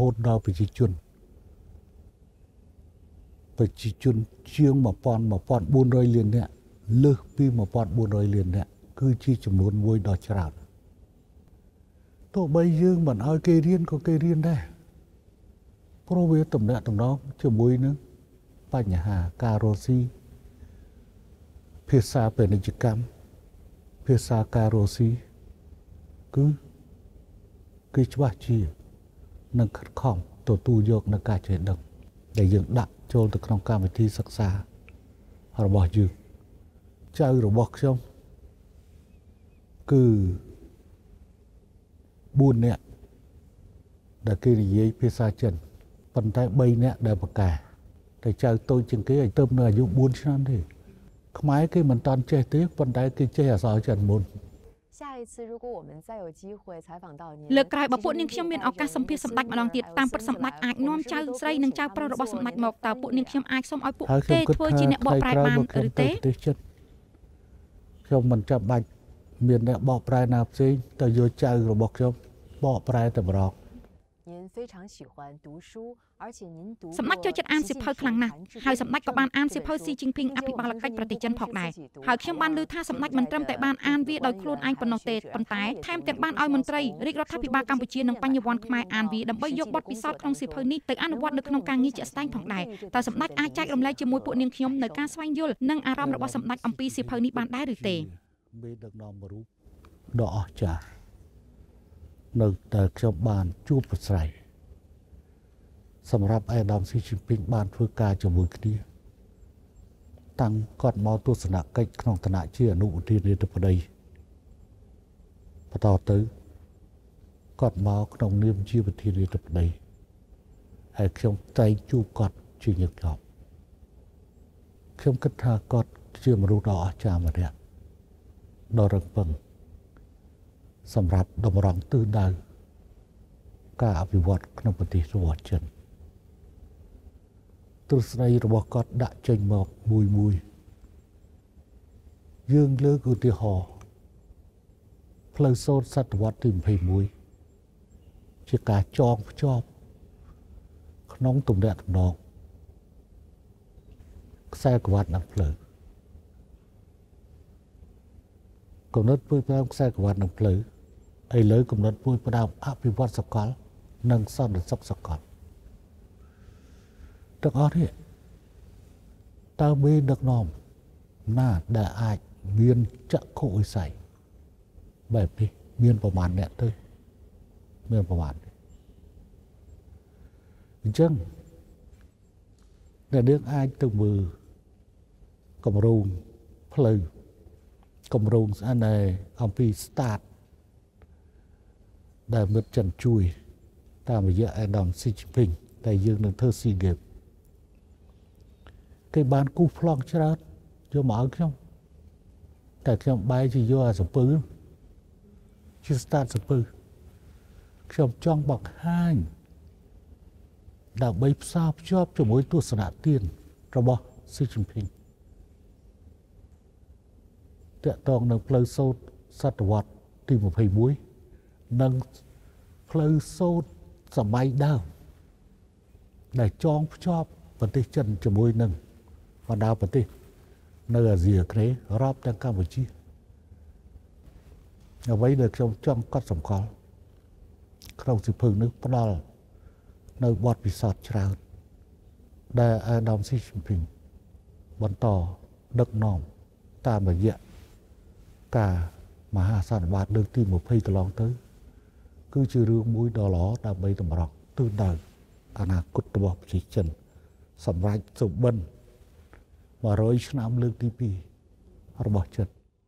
ប្រជាជនជាង một nghìn bốn trăm លាននាក់លើសពី một nghìn bốn trăm លាននាក់គឺជាចំនួនមួយដ៏ច្រើនទោះបីយើងមិនឲ្យគេរៀនក៏គេរៀនដែរព្រោះវាតំណាក់តំណងជាមួយនឹងបញ្ហាការរស់ស៊ីភាសាពាណិជ្ជកម្មភាសាការរស់ស៊ីគឺគេច្បាស់ជានឹងខិតខំទទួលយកនៅការចេះដឹងដែលយើងដាក់ចូលទៅក្នុងកម្មវិធីសិក្សារបស់យើងចៅរបស់ខ្ញុំគឺ bốn នាក់ដែលគេនិយាយភាសាចិនប៉ុន្តែ 3 នាក់ដែលបកកែតែចៅតូចជាងគេឲ្យទៅនៅអាយុ bốn ឆ្នាំទេខ្មែរគេមិនតាន់ចេះទេប៉ុន្តែគេចេះអក្សរចិនមុន លើកក្រោយបើពួកនាងខ្ញុំមានឱកាសសម្ភាសសម្ដេចម្ដងទៀតតាមពិតសម្ដេចអាចនាំចៅស្រីនិងចៅប្រុសរបស់សម្ដេចមកតើពួកនាងខ្ញុំអាចសូមឲ្យពួកគេធ្វើជាអ្នកបកប្រែបានឬទេខ្ញុំមិនចាំបាច់មានអ្នកបកប្រែណាផ្សេងទៅយកចៅរបស់ខ្ញុំបកប្រែតែម្ដង សម្ដេចចូលចិត្តអានសៀវភៅខ្លាំងណាស់ហើយសម្ដេចក៏បានអានសៀវភៅស៊ីជីងពីងអភិបាលកិច្ចប្រទេសចិនផងដែរហើយខ្ញុំបានឮថាសម្ដេចមិនត្រឹមតែបានអានវាដោយខ្លួនឯងប៉ុណ្ណោះទេប៉ុន្តែថែមទាំងបានឲ្យមន្ត្រីរាជរដ្ឋាភិបាលកម្ពុជានិងបញ្ញវន្តខ្មែរអានវាដើម្បីយកបទពិសោធន៍ក្នុងសៀវភៅនេះទៅអនុវត្តនៅក្នុងការងារជាក់ស្ដែងផងដែរតើសម្ដេចអាចចែករំលែកជាមួយពួកនាងខ្ញុំនៅការស្វែងយល់និងអារម្មណ៍របស់សម្ដេចអំពីសៀវភៅនេះបានដែរឬទេ មេដឹកនាំរូបដ៏អស្ចារ្យនៅតែខ្ញុំបានជួបប្រស្រ័យសម្រាប់អាដាមស៊ីជីនពីងបានធ្វើការជាមួយគ្នាតាំងគាត់មកទស្សនកិច្ចក្នុងឋានៈជាអនុប្រធានាធិបតីបន្តទៅគាត់មកក្នុងនាមជាប្រធានាធិបតីហើយខ្ញុំតែងជួបគាត់ជាញឹកញាប់ខ្ញុំគិតថាគាត់ជាមនុស្សដ៏អស្ចារ្យម្នាក់ ដ៏រឹងប៉ឹងសម្រាប់តម្រង់ទិសដៅការអភិវឌ្ឍក្នុងប្រទេសរបស់ចិនទ្រឹស្ដីរបស់គាត់ដាក់ចេញមកមួយមួយយើងលើកឧទាហរណ៍ផ្លូវសូត្រសតវត្សទី ยี่สิบเอ็ด ជាការចងភ្ជាប់ក្នុងទំនាក់ទំនងខ្សែក្រវ៉ាត់និងផ្លូវ កំណត់មួយផ្ដើមខ្សែក្រវ៉ាត់និងផ្លូវឥឡូវកំណត់មួយផ្ដើមអភិវឌ្ឍសកលនិងសន្តិសុខសកលទាំងអស់នេះតើមេដឹកនាំណាដែលអាចមានចក្ខុវិស័យបែបនេះមានប្រមាណអ្នកទៅមានប្រមាណអញ្ចឹងអ្នកយើងអាចទៅមើលគម្រោងផ្លូវ គម្រោងស្អាតអំពី start ដែលមិត្តចិនជួយតាមរយៈអាដាមស៊ីជីនពីងតែយើងនឹងធ្វើស៊ីហ្គេមគេបានគូសប្លង់ច្រើនយកមកឲ្យខ្ញុំតែខ្ញុំបែរជាយកអាសំពៅជា start សំពៅខ្ញុំចង់បង្ហាញដើម្បីផ្សារភ្ជាប់ជាមួយទស្សនៈទានរបស់ស៊ីជីនពីង តកតងនៅផ្លូវសូត្រសតវត្សទី ยี่สิบเอ็ด និងផ្លូវសូត្រសម័យដើមដែលចងភ្ជាប់ប្រទេសចិនជាមួយនឹងបណ្ដាប្រទេសនៅអាស៊ីអាគ្នេយ៍រាប់ទាំងកម្ពុជាអ្វីដែលខ្ញុំចង់កត់សម្គាល់ក្នុងសៀវភៅនេះផ្ដល់នៅបទពិសោធន៍ច្រើនដែលអាដាមស៊ីជីនពីងបន្តដឹកនាំតាមរយៈ cả mà hạ sản bát được tìm một phây từ lòng tới cứ chưa rương mũi đỏ ló đã bay tầm rọc từ đời anh à cút bọc chỉ chân sầm rạch sụp bân mà rồi năm lương tí pi họ bỏ chân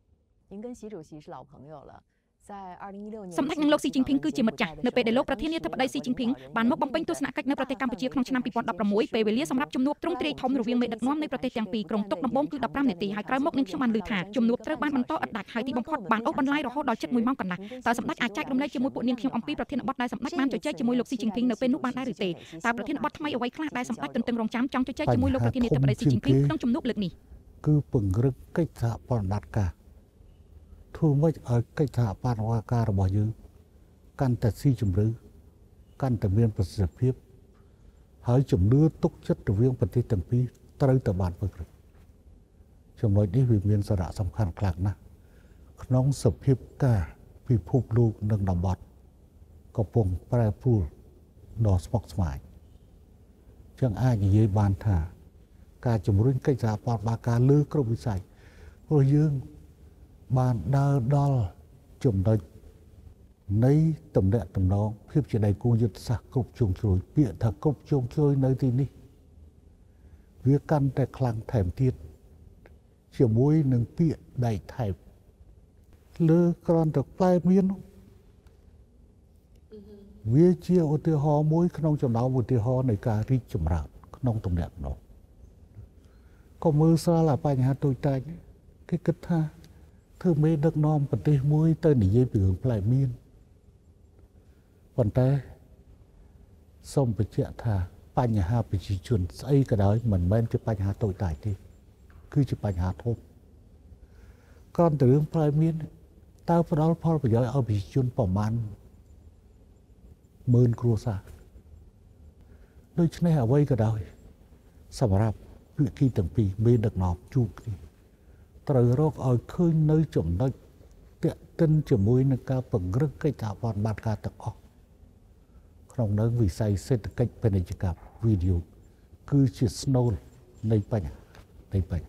សម្ដេចនឹងលោកស៊ីជីនភីងគឺជាមិត្តចាស់នៅពេលដែលលោកប្រធានាធិបតីស៊ីជីនភីងបានមកបំពេញទស្សនកិច្ចនៅប្រទេសកម្ពុជាក្នុងឆ្នាំ ពីរពាន់ដប់ប្រាំមួយ ពេលវេលាសម្រាប់ជំនួបទ្រង់ទ្រាយធំរវាងមេដឹកនាំនៃប្រទេសទាំងពីរក្រុងទុកដំបូងគឺដប់ប្រាំនាទីហើយក្រោយមកនឹងខ្ញុំបានឮថាជំនួបត្រូវបានបន្តឥតដាច់ហើយទីបំផុតបានអូសបន្លាយរហូតដល់ជិតមួយម៉ោងកន្លះតើសម្ដេចអាចចែករំលែកជាមួយពួកនាងខ្ញុំអំពីប្រធានបទដែលសម្ដេចបានជជែកជាមួយលោកស៊ីជីនភីងនៅពេលនោះបានដែរឬទេតើប្រធានបទថ្មីអ្វីខ្លះដែលសម្ដេចទន្ទឹងរង់ចាំចង់ជជែកជាមួយលោកប្រធានាធិបតីស៊ីជីនភីងក្នុងជំនួបលើកនេះគឺពង្រឹងកិច្ចសហប្រតិបត្តិការធ្វើម៉េចឲ្យកិច្ចសហប្រតិបត្តិការរបស់យើងកាន់តែស៊ីជម្រៅកាន់តែមានប្រសិទ្ធភាពហើយជំនឿទុកចិត្តរវាងប្រទេសទាំងពីរត្រូវតែបានពង្រឹងចំណុចនេះវាមានសារៈសំខាន់ខ្លាំងណាស់ក្នុងសភាពការពិភពលោកនិងតំបន់កំពុងប្រែប្រួលដ៏ស្មុគស្មាញចឹងអាចនិយាយបានថាការជំរុញកិច្ចសហប្រតិបត្តិការលើគ្រប់វិស័យព្រោះយើងបានដើរដល់ចំណុចនៃតំណែងតំណងភាពជាដៃគូយុទ្ធសាស្ត្រគ្រប់ជ្រុងជ្រោយពាក្យថាគ្រប់ជ្រុងជ្រោយនៅទីនេះវាកាន់តែខ្លាំងថែមទៀតជាមួយនឹងពាក្យដៃថែមលើក្រនទៅផ្លែមានវាជាឧទាហរណ៍មួយក្នុងចំណោមឧទាហរណ៍នៃការរីកចម្រើនក្នុងតំណែងតំណងក៏មើលស្រាលអាបញ្ហាតូចតាចគេគិតថាធ្វើមេដឹកនាំប្រទេសមួយទៅនិយាយពីរឿងផ្លែមានប៉ុន្តែសូមបញ្ជាក់ថាបញ្ហាប្រជាជនស្អីក៏ដោយមិនមែនជាបញ្ហាតូចតាចទេគឺជាបញ្ហាធំគ្រាន់តែរឿងផ្លែមានតើផ្ដល់ផលប្រយោជន៍ឲ្យប្រជាជនប្រមាណម៉ឺនគ្រួសារដូច្នេះអ្វីក៏ដោយសម្រាប់ភាគីទាំងពីរមេដឹកនាំជួបគ្នាត្រូវរកឲ្យឃើញនៅចំណុចតាក់ទិនជាមួយនឹងការពង្រឹងកិច្ចសហប្រតិបត្តិការទាំងអស់ក្នុងនៅវិស័យសេដ្ឋកិច្ចពាណិជ្ជកម្មវីដេអូគឺជាស្នូលនៃបញ្ហានៃបញ្ហា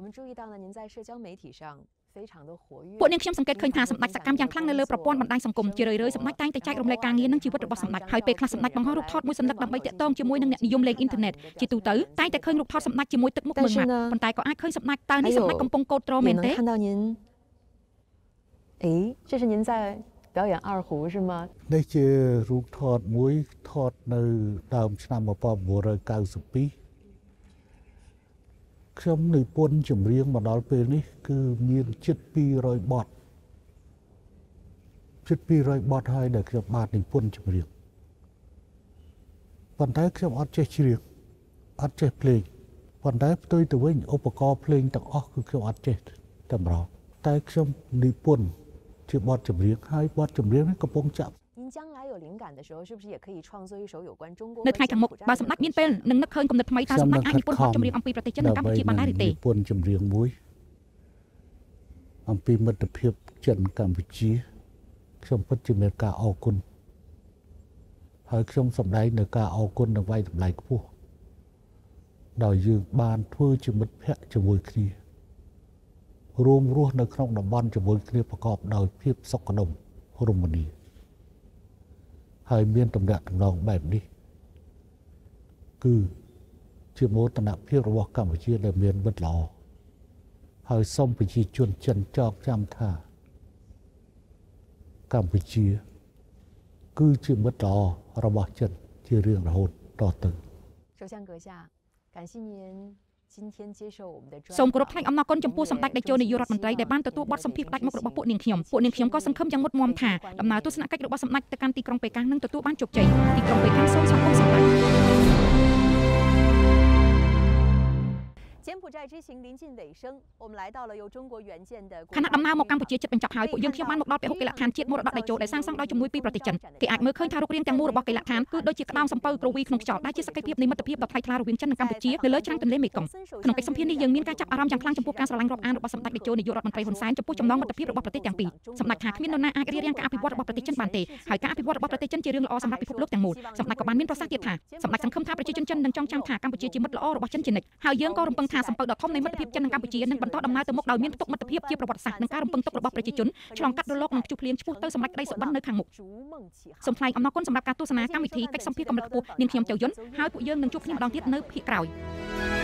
ពួកនាងខ្ញុំសង្កេតឃើញថាសម្ដេចសកម្មយ៉ាងខ្លាំងនៅលើប្រព័ន្ធបណ្ដាញសង្គមជារឿយៗសម្ដេចតែងតែចែករំលែកការងារនិងជីវិតរបស់សម្ដេចហើយពេលខ្លះសម្ដេចបង្ហោះរូបថតមួយសន្លឹកដើម្បីតាក់ទងជាមួយនឹងអ្នកនិយមលេងអ៊ីនធឺណិតជាទូទៅតែងតែឃើញរូបថតសម្ដេចជាមួយទឹកមុខមើលម៉ាត់ប៉ុន្តែក៏អាចឃើញសម្ដេចតើនេះសម្ដេចកំពុងកោតត្រមែនទេ诶，这是您在表演二胡是吗？ នេះជារូបថតមួយថតនៅដើមឆ្នាំmột nghìn chín trăm chín mươi haiខ្ញុំនិពន្ធចម្រៀងមកដល់ពេលនេះគឺមានជិតពីររយបទជិតពីររយបទហើយដែលខ្ញុំបាននិពន្ធចម្រៀងប៉ុន្តែខ្ញុំអត់ចេះច្រៀងអត់ចេះភ្លេងប៉ុន្តែផ្ទុយទៅវិញឧបករណ៍ភ្លេងទាំងអស់គឺខ្ញុំអត់ចេះតែម្ដងតែខ្ញុំនិពន្ធជាបទចម្រៀងហើយបទចម្រៀងនេះកំពុងចាក់នៅថ្ងៃខាងមុខបើសម្ដេចមានពេលនឹងនឹកឃើញគំនិតថ្មីតើសម្ដេចអាចនិពន្ធបទចម្រៀងអំពីប្រទេសចិននិងកម្ពុជាបានដែរឬទេនិពន្ធចម្រៀងមួយអំពីមិត្តភាពចិនកម្ពុជាខ្ញុំពិតជាមានការអរគុណហើយខ្ញុំសម្ដែងនៅការអរគុណនិងវាយតម្លៃខ្ពស់ដោយយើងបានធ្វើជាមិត្តភក្តិជាមួយគ្នារួមរស់នៅក្នុងតំបន់ជាមួយគ្នាប្រកបដោយភាពសុខដុមរមនាហើយមានតំណែងតំណងបែបនេះគឺជាមោទនភាពរបស់កម្ពុជាដែលមានមិត្តល្អហើយសូមប្រជាជនចិនចងចាំថាកម្ពុជាគឺជាមិត្តល្អរបស់ចិនជារៀងរហូតតទៅសូមគោរពថ្លែងអំណរគុណចំពោះសម្ដេចតេជោនាយករដ្ឋមន្ត្រីដែលបានទទួលបទសម្ភាសន៍ផ្ដាច់មុខរបស់ពួកនាងខ្ញុំពួកនាងខ្ញុំក៏សង្ឃឹមយ៉ាងមុតមាំថាដំណើរទស្សនកិច្ចរបស់សម្ដេចទៅកាន់ទីក្រុងប៉េកាំងនឹងទទួលបានជោគជ័យទីក្រុងប៉េកាំងសូមស្វាគមន៍សម្ដេចខណៈដំណើរមកកម្ពុជាជិតបញ្ចប់ហើយពួកយើងខ្ញុំបានមកដល់ពហុកីឡដ្ឋានជាតិមរតកតេជោដែលសាងសង់ដោយជំនួយពីប្រទេសចិនគេអាចមើលឃើញថារូបរាងទាំងមូលរបស់កីឡដ្ឋានគឺដូចជាក្តោងសំពៅគ្រវីក្នុងខ្យល់ដែលជាសក្ខីភាពនៃមិត្តភាពដ៏ថ្លៃថ្លារវាងចិននិងកម្ពុជានៅលើច្រាំងទន្លេមេគង្គក្នុងកិច្ចសម្ភាសន៍នេះយើងមានការចាប់អារម្មណ៍យ៉ាងខ្លាំងចំពោះការស្រឡាញ់រាប់អានរបស់សម្ដេចតេជោនាយករដ្ឋមន្ត្រីហ៊ុនសែនចំពោះចំណងមិត្តភាពរបស់ប្រទេសទាំងពីរសម្ដេចថាគ្មាននរណាអាចរារាំងការអភិវឌ្ឍរបស់ប្រទេសចិនបានទេហើយការអភិវឌ្ឍរបស់ប្រទេសចិនជារឿងល្អសម្រាប់ពិភពលោកទាំងមូលសម្ដេចក៏បានមានប្រសាសន៍ទៀតថាសម្ដេចសង្ឃឹមថាប្រជាជនចិននឹងចងចាំថាកម្ពុជាជាមិត្តល្អរបស់ចិនជានិច្ចហើយយើងក៏រំពឹងថាថាសម្ពៅដ៏ធំនៃមិត្តភាពចិននិងកម្ពុជានឹងបន្តដំណើរទៅមុខដោយមានផ្ទុកមិត្តភាពជាប្រវត្តិសាស្ត្រនិងការរំពឹងទុករបស់ប្រជាជនឆ្លងកាត់រលកនិងព្យុះភ្លៀងឆ្ពោះទៅសម្រេចក្តីសុបិននៅខាងមុខសូមថ្លែងអំណរគុណសម្រាប់ការទស្សនាកម្មវិធីកិច្ចសម្ភារកម្រិតខ្ពស់នាងខ្ញុំចៅយុនហើយពួកយើងនឹងជួបគ្នាម្ដងទៀតនៅភាគក្រោយ